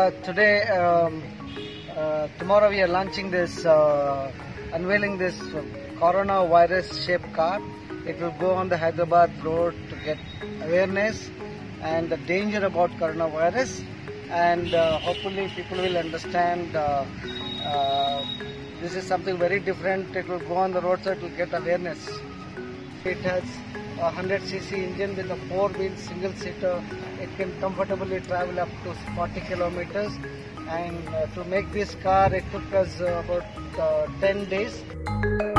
Today, tomorrow we are launching this, unveiling this coronavirus shaped car. It will go on the Hyderabad road to get awareness and the danger about coronavirus, and hopefully people will understand this is something very different. It will go on the road, so it will get awareness. It has a 100cc engine with a 4-wheel single-seater. It can comfortably travel up to 40 kilometers. And to make this car, it took us about 10 days.